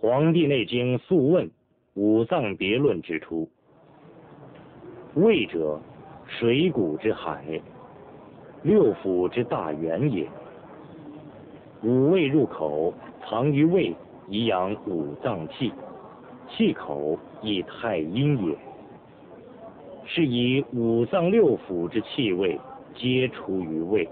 黄帝内经素问五脏别论指出，胃者，水谷之海，六腑之大源也。五味入口，藏于胃，以养五脏气，气口亦太阴也。是以五脏六腑之气味皆出于胃。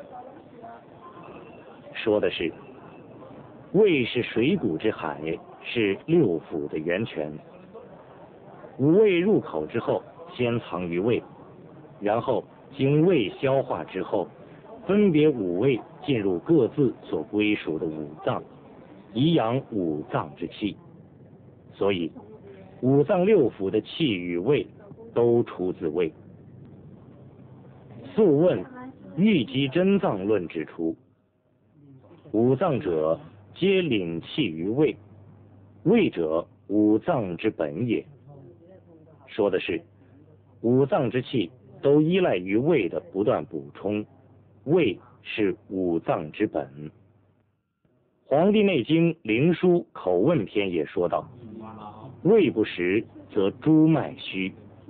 说的是，胃是水谷之海，是六腑的源泉。五味入口之后，先藏于胃，然后经胃消化之后，分别五味进入各自所归属的五脏，以养五脏之气。所以五脏六腑的气与味都出自胃。素问玉肌真脏论指出，五脏者皆领气于胃，胃者五脏之本也。说的是五脏之气都依赖于胃的不断补充，胃是五脏之本。黄帝内经灵枢口问篇也说道，胃不实则诸脉虚。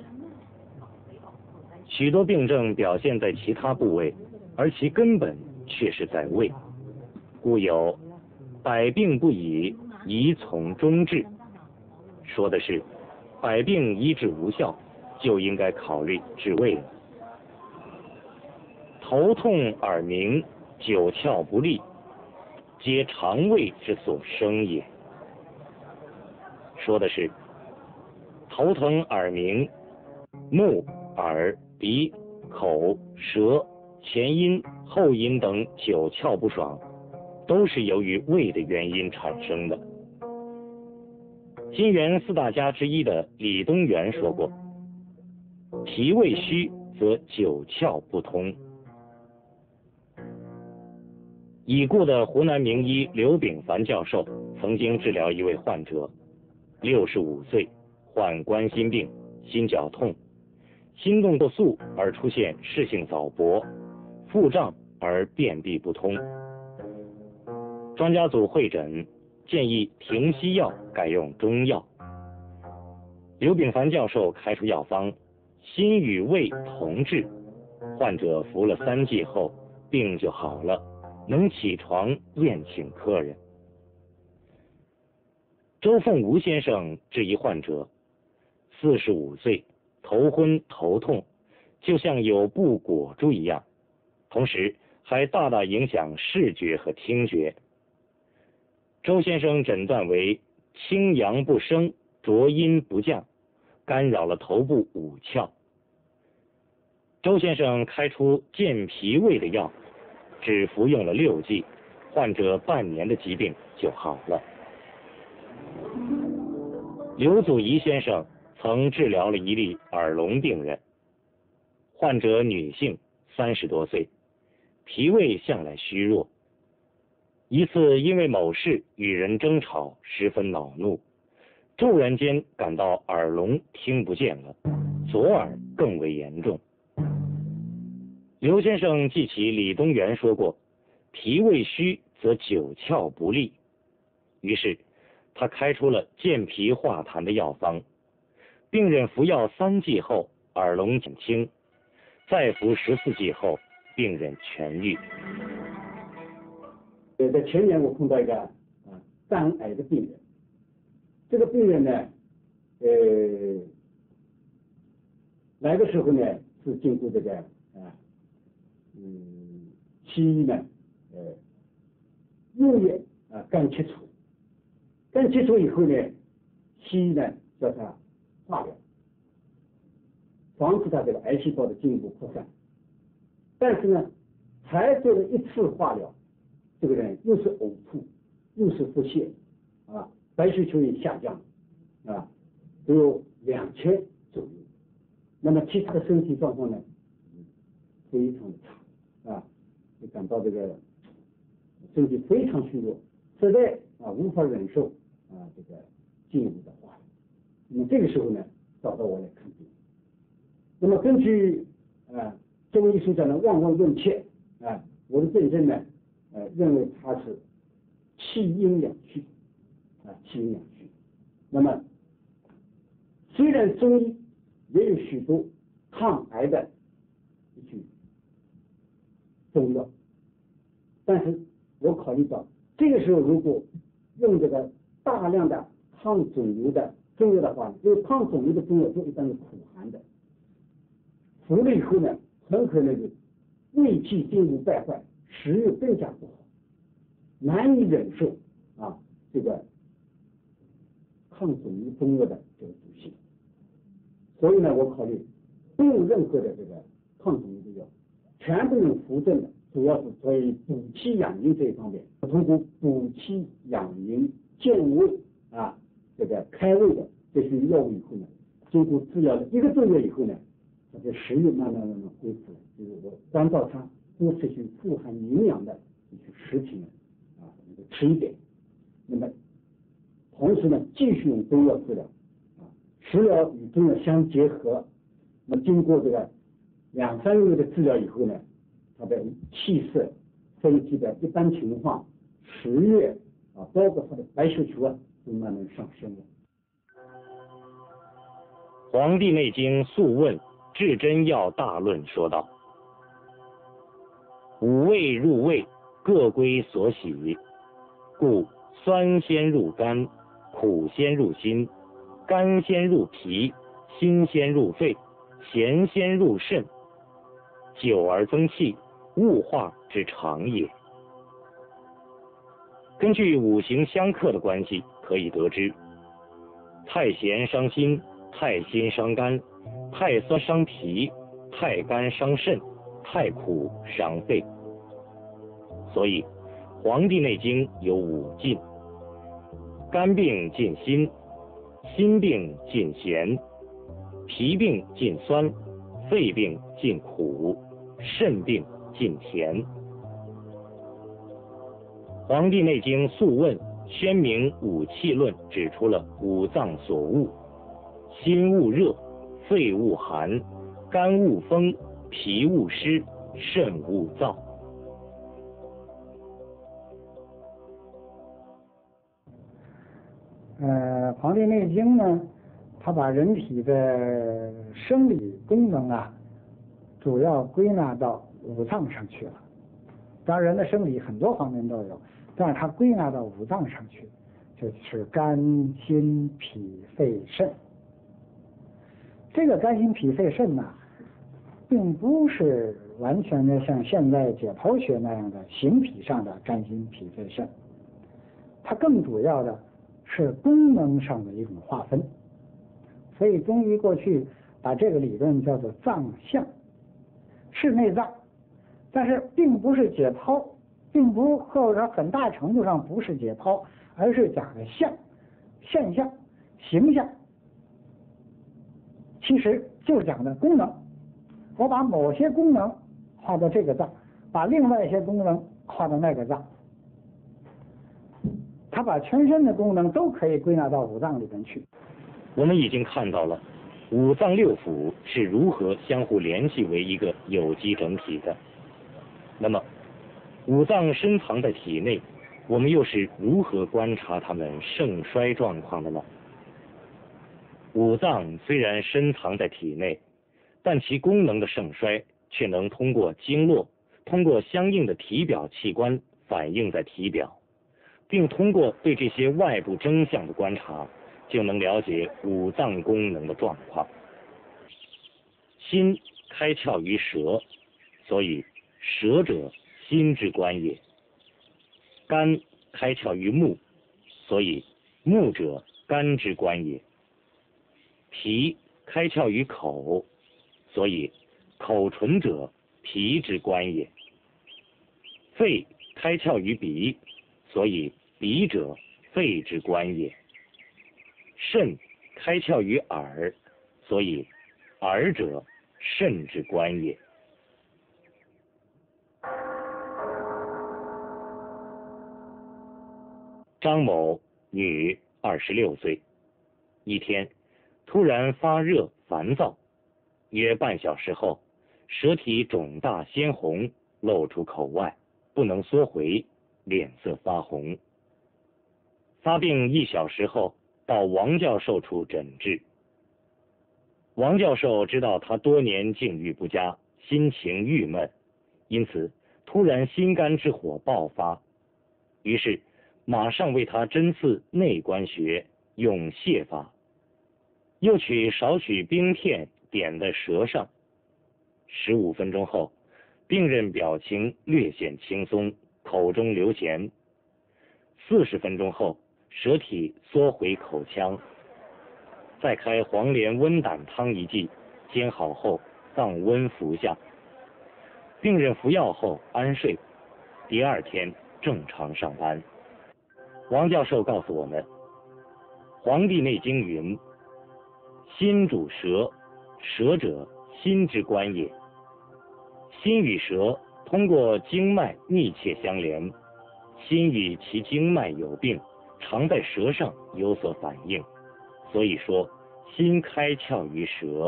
许多病症表现在其他部位，而其根本却是在胃，故有百病不已，宜从中治。说的是百病医治无效，就应该考虑治胃了。头痛耳鸣，九窍不利，皆肠胃之所生也。说的是头疼耳鸣，目、耳、鼻、口、舌、前阴、后阴等九窍不爽，都是由于胃的原因产生的。金元四大家之一的李东垣说过，脾胃虚则九窍不通。已故的湖南名医刘炳凡教授曾经治疗一位患者，65岁，患冠心病，心绞痛，心动过速而出现室性早搏，腹胀而便秘不通。专家组会诊，建议停西药，改用中药。刘炳凡教授开出药方，心与胃同治，患者服了3剂后，病就好了，能起床宴请客人。周凤吴先生治一患者，45岁，头昏头痛，就像有布裹住一样，同时还大大影响视觉和听觉。周先生诊断为清阳不升，浊阴不降，干扰了头部5窍。周先生开出健脾胃的药，只服用了6剂，患者半年的疾病就好了。刘祖仪先生曾治疗了一例耳聋病人，患者女性，30多岁，脾胃向来虚弱。一次因为某事与人争吵，十分恼怒，骤然间感到耳聋听不见了，左耳更为严重。刘先生记起李东垣说过，脾胃虚则九窍不利，于是他开出了健脾化痰的药方。病人服药3剂后，耳聋减轻，再服14剂后，病人痊愈。 在前年我碰到一个肝癌的病人，这个病人呢，来的时候呢是经过这个西医呢，6月肝切除，肝切除以后呢，西医呢叫他化疗，防止他这个癌细胞的进一步扩散。但是呢，才做了1次化疗，这个人又是呕吐，又是腹泻，白血球也下降，只有2000左右。那么其他的身体状况呢，非常的差，就感到这个身体非常虚弱，实在无法忍受这个进一步的化疗。那么这个时候呢，找到我来看病。那么根据中医学讲的望闻问切，我的辨证呢，认为它是气阴两虚，气阴两虚。 那么，虽然中医也有许多抗癌的一些中药，但是我考虑到这个时候如果用这个大量的抗肿瘤的中药的话，因为抗肿瘤的中药都一般是苦寒的，服了以后呢，很可能是胃气进入败坏，食欲更加不好，难以忍受这个抗肿瘤中药的这个毒性。所以呢，我考虑不用任何的这个抗肿瘤的药，全部用扶正的，主要是作为补气养阴这一方面。通过补气养阴、健胃这个开胃的这些药物以后呢，经过治疗了1个多月以后呢，它的食欲慢慢恢复了。就是我关照它多吃些富含营养的一些食品吃一点。那么同时呢，继续用中药治疗，食疗与中药相结合。那么经过这个2、3个月的治疗以后呢，它的气色、身体的一般情况、食欲包括它的白血球都慢慢上升了。 《黄帝内经·素问·治真要大论》说道：五味入胃，各归所喜，故酸先入肝，苦先入心，甘先入脾，辛先入肺，咸先入肾，久而增气，物化之常也。根据五行相克的关系，可以得知，太咸伤心，太辛伤肝，太酸伤脾，太甘伤肾，太苦伤肺。所以《黄帝内经》有5禁：肝病禁辛，心病禁咸，脾病禁酸，肺病禁苦，肾病禁甜。《黄帝内经·素问·宣明五气论》指出了五脏所恶：心恶热，肺恶寒，肝恶风，脾恶湿，肾恶燥。 黄帝内经呢，它把人体的生理功能主要归纳到五脏上去了。当然，人的生理很多方面都有，但是它归纳到五脏上去，就是肝、心、脾、肺、肾。这个肝、心、脾、肺、肾并不是完全的像现在解剖学那样的形体上的肝、心、脾、肺、肾，它更主要的是功能上的一种划分。所以中医过去把这个理论叫做脏象，是内脏，但是并不是解剖，或者说很大程度上不是解剖，而是讲的象、现象、形象，其实就是讲的功能。我把某些功能划到这个脏，把另外一些功能划到那个脏，它把全身的功能都可以归纳到五脏里边去。 我们已经看到了五脏六腑是如何相互联系为一个有机整体的。那么五脏深藏在体内，我们又是如何观察它们盛衰状况的呢？五脏虽然深藏在体内，但其功能的盛衰却能通过经络，通过相应的体表器官反映在体表，并通过对这些外部征象的观察，就能了解五脏功能的状况。心开窍于舌，所以舌者心之官也。肝开窍于目，所以目者肝之官也。脾开窍于口，所以口唇者脾之官也。肺开窍于鼻，所以鼻者肺之官也。肾开窍于耳，所以耳者肾之官也。张某，女，26岁，一天突然发热烦躁，约半小时后，舌体肿大鲜红，露出口外，不能缩回，脸色发红。发病1小时后， 到王教授处诊治。王教授知道他多年境遇不佳，心情郁闷，因此突然心肝之火爆发，于是马上为他针刺内关穴，用泻法，又取少许冰片点在舌上。15分钟后，病人表情略显轻松，口中流涎。40分钟后，舌体缩回口腔。再开黄连温胆汤一剂，煎好后放温服下。病人服药后安睡，第2天正常上班。王教授告诉我们，《黄帝内经》云：心主舌，舌者心之官也。心与舌通过经脉密切相连，心与其经脉有病，常在舌上有所反应，所以说心开窍于舌。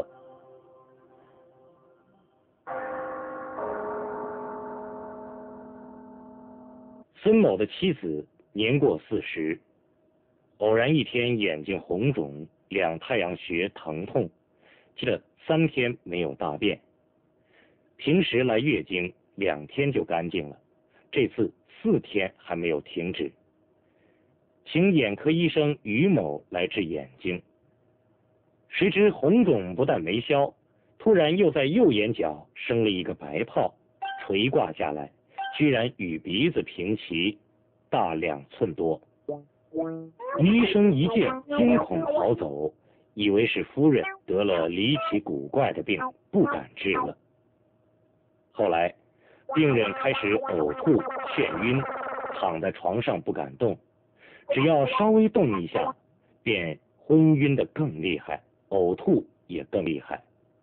孙某的妻子年过40，偶然一天眼睛红肿，2太阳穴疼痛，接着3天没有大便。平时来月经2天就干净了，这次4天还没有停止。请眼科医生于某来治眼睛，谁知红肿不但没消，突然又在右眼角生了一个白泡，垂挂下来，居然与鼻子平齐，大2寸多。于医生一见惊恐逃走，以为是夫人得了离奇古怪的病，不敢治了。后来病人开始呕吐眩晕，躺在床上不敢动，只要稍微动一下便昏晕得更厉害，呕吐也更厉害。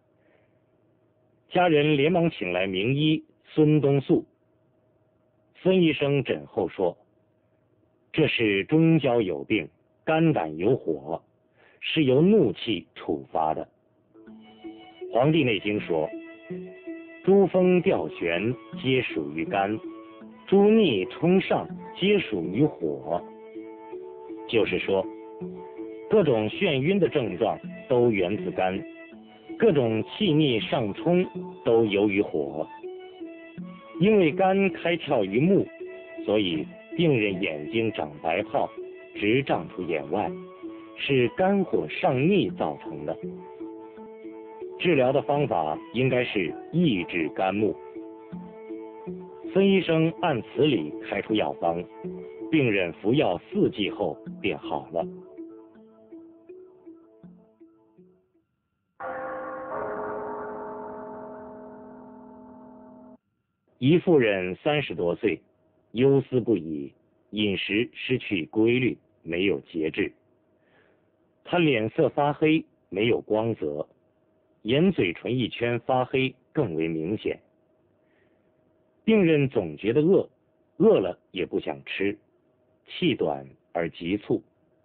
家人连忙请来名医孙东素。孙医生诊后说，这是中焦有病，肝胆有火，是由怒气触发的。《黄帝内经》说，诸风调旋皆属于肝，诸逆冲上皆属于火。就是说，各种眩晕的症状都源自肝，各种气逆上冲都由于火。因为肝开窍于目，所以病人眼睛长白泡，直胀出眼外，是肝火上逆造成的。治疗的方法应该是抑制肝木。孙医生按此理开出药方，病人服药4剂后便好了。一妇人30多岁，忧思不已，饮食失去规律，没有节制。她脸色发黑，没有光泽，眼嘴唇一圈发黑更为明显。病人总觉得饿，饿了也不想吃，气短而急促。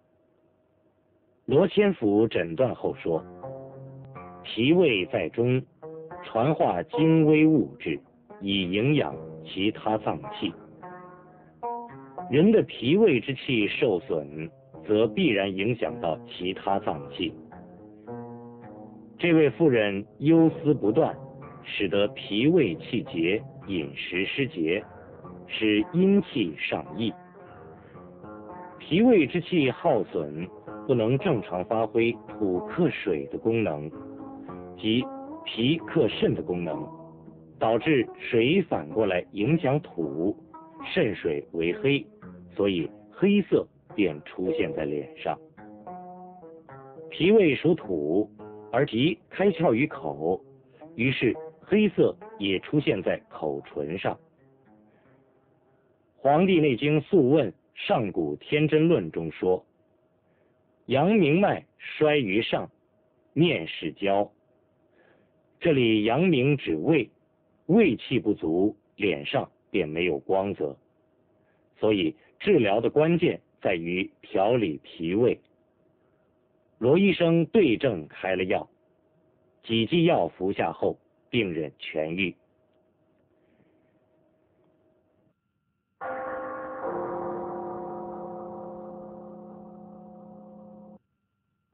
罗千甫诊断后说，脾胃在中，传化精微物质，以营养其他脏器。人的脾胃之气受损，则必然影响到其他脏器。这位妇人忧思不断，使得脾胃气结，饮食失节，使阴气上溢。脾胃之气耗损，不能正常发挥土克水的功能，即脾克肾的功能，导致水反过来影响土，肾水为黑，所以黑色便出现在脸上。脾胃属土，而脾开窍于口，于是黑色也出现在口唇上。《黄帝内经·素问·上古天真论》中说，阳明脉衰于上，面始焦。这里阳明指胃，胃气不足，脸上便没有光泽。所以治疗的关键在于调理脾胃。罗医生对症开了药，几剂药服下后，病人痊愈。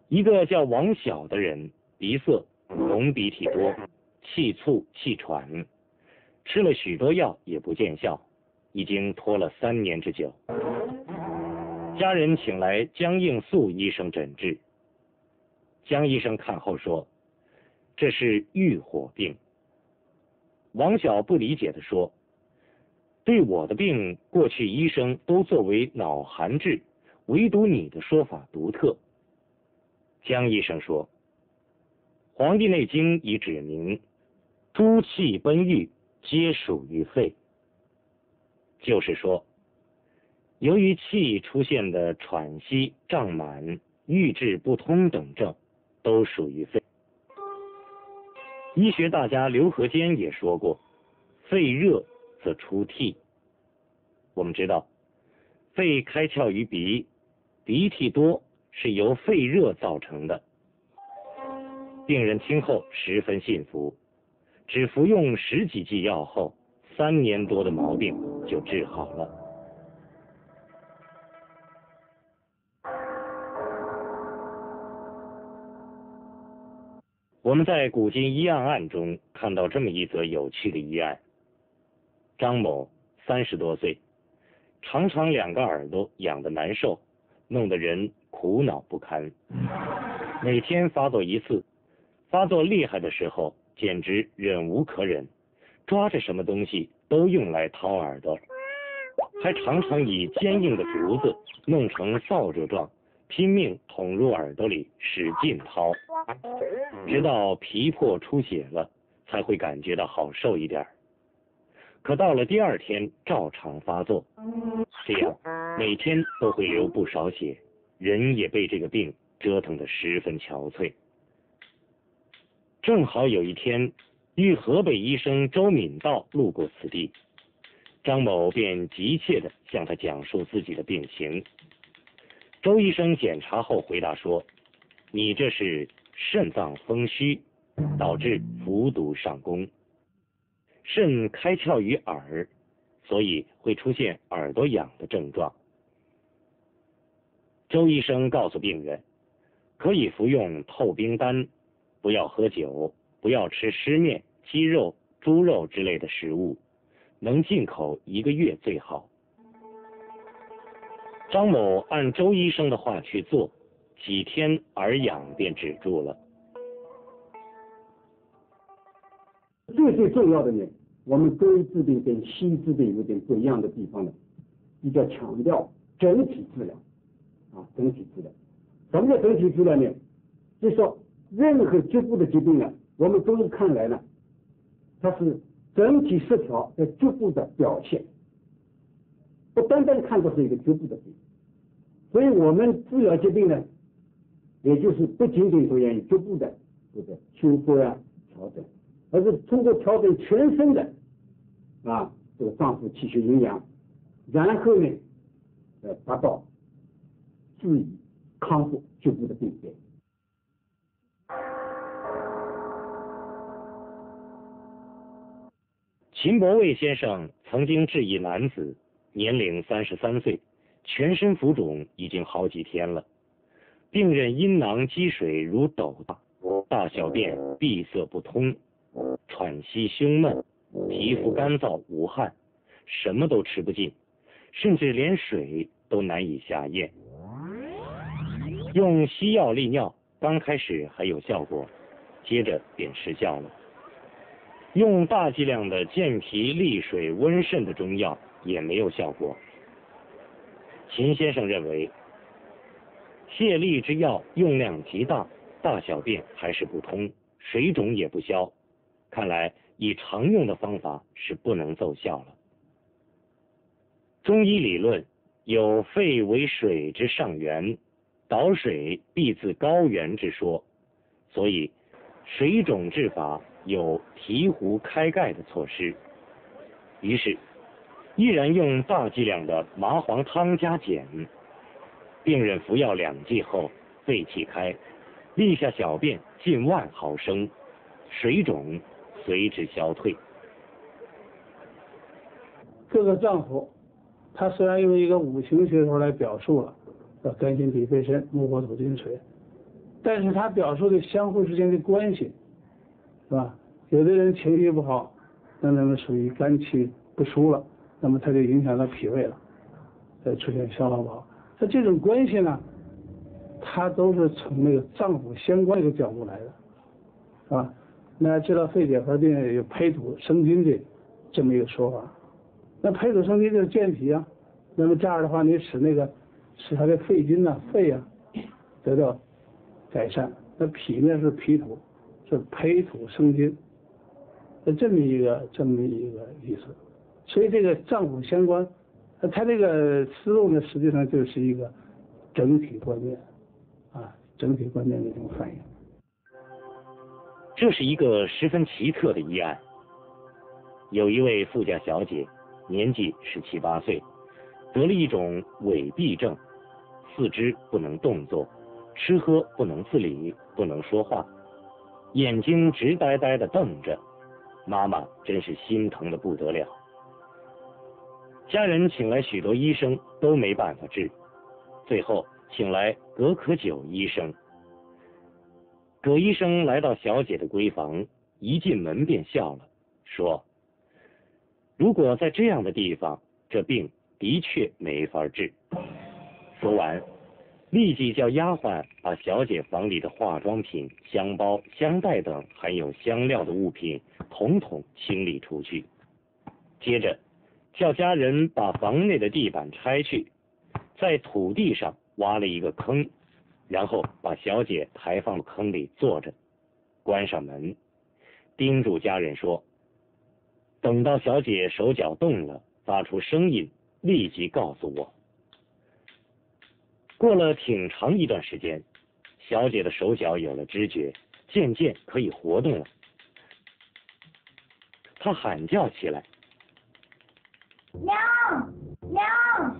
一个叫王小的人，鼻塞，浓鼻涕多，气促气喘，吃了许多药也不见效，已经拖了3年之久。家人请来江应素医生诊治。江医生看后说，这是郁火病。王小不理解地说，对我的病，过去医生都作为脑寒治，唯独你的说法独特。江医生说，《黄帝内经》已指明，诸气奔郁皆属于肺，就是说，由于气出现的喘息、胀满、郁滞不通等症，都属于肺。医学大家刘和坚也说过，肺热则出涕。我们知道，肺开窍于鼻，鼻涕多是由肺热造成的。病人听后十分信服，只服用10几剂药后，3年多的毛病就治好了。我们在古今医案中看到这么一则有趣的医案：张某30多岁，常常2个耳朵痒得难受，弄得人苦恼不堪。每天发作1次，发作厉害的时候简直忍无可忍，抓着什么东西都用来掏耳朵，还常常以坚硬的竹子弄成扫帚状，拼命捅入耳朵里，使劲掏，直到皮破出血了，才会感觉到好受一点。可到了第2天照常发作，这样每天都会流不少血，人也被这个病折腾得十分憔悴。正好有一天，豫河北医生周敏道路过此地，张某便急切地向他讲述自己的病情。周医生检查后回答说，你这是肾脏风虚，导致服毒上攻。肾开窍于耳，所以会出现耳朵痒的症状。周医生告诉病人，可以服用透冰丹，不要喝酒，不要吃湿面、鸡肉、猪肉之类的食物，能进口1个月最好。张某按周医生的话去做，几天耳痒便止住了。 最重要的呢，我们中医治病跟西医治病有点不一样的地方呢，比较强调整体治疗整体治疗。什么叫整体治疗呢？就是说任何局部的疾病呢，我们中医看来呢，它是整体失调的局部的表现，不单单看作是一个局部的病。所以我们治疗疾病呢，也就是不仅仅着眼于局部的这个修复调整，而是通过调整全身的这个脏腑气血营养，然后呢达到治愈康复局部的病变。 秦伯卫先生曾经治一男子，年龄33岁，全身浮肿已经好几天了，病人阴囊积水如斗大，大小便闭塞不通，喘息胸闷，皮肤干燥无汗，什么都吃不进，甚至连水都难以下咽。用西药利尿，刚开始还有效果，接着便失效了。用大剂量的健脾利水温肾的中药也没有效果。秦先生认为，泻痢之药用量极大，大小便还是不通，水肿也不消，看来以常用的方法是不能奏效了。中医理论有肺为水之上源，导水必自高源之说，所以水肿治法有提壶开盖的措施。于是依然用大剂量的麻黄汤加碱，病人服药2剂后，肺气开，立下小便近10000毫升，水肿随之消退。 这个脏腑，它虽然用一个五行学说来表述了，叫肝心脾肺肾木火土金水， 但是它表述的相互之间的关系，是吧？有的人情绪不好，那么属于肝气不舒了，那么它就影响到脾胃了，出现消化不好。它这种关系呢，它都是从那个脏腑相关这个角度来的，是吧？那知道肺结核病有培土生金的这么一个说法，那培土生金就是健脾啊，那么这样的话，你使它的肺经啊、肺啊得到改善。那脾呢是脾土，是培土生金，这么一个意思。所以这个脏腑相关，它这个思路呢，实际上就是一个整体观念啊，整体观念的一种反应。 这是一个十分奇特的医案。有一位富家小姐，年纪17、18岁，得了一种痿痹症，四肢不能动作，吃喝不能自理，不能说话，眼睛直呆呆地瞪着。妈妈真是心疼得不得了。家人请来许多医生都没办法治，最后请来葛可久医生。葛医生来到小姐的闺房，一进门便笑了，说：“如果在这样的地方，这病的确没法治。”说完，立即叫丫鬟把小姐房里的化妆品、香包、香袋等含有香料的物品统统清理出去。接着，叫家人把房内的地板拆去，在土地上挖了一个坑，然后把小姐抬放到坑里坐着，关上门，叮嘱家人说：“等到小姐手脚动了，发出声音，立即告诉我。”过了挺长一段时间，小姐的手脚有了知觉，渐渐可以活动了。她喊叫起来：“ 娘，娘！”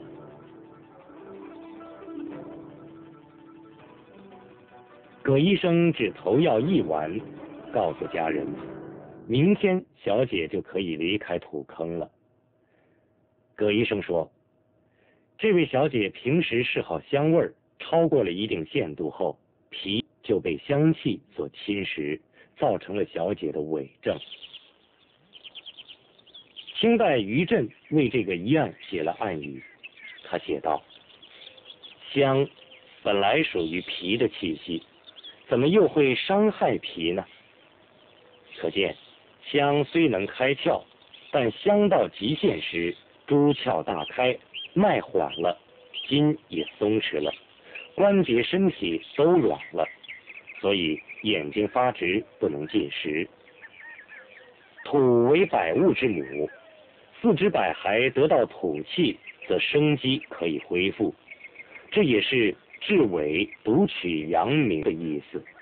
葛医生只投药1丸，告诉家人，明天小姐就可以离开土坑了。葛医生说，这位小姐平时嗜好香味，超过了一定限度后，脾就被香气所侵蚀，造成了小姐的痿症。清代余震为这个医案写了暗语，他写道：“香本来属于脾的气息，怎么又会伤害脾呢？可见香虽能开窍，但香到极限时，诸窍大开，脉缓了，筋也松弛了，关节身体都软了，所以眼睛发直，不能进食。土为百物之母，四肢百骸得到土气，则生机可以恢复，这也是治痿独取阳明的意思。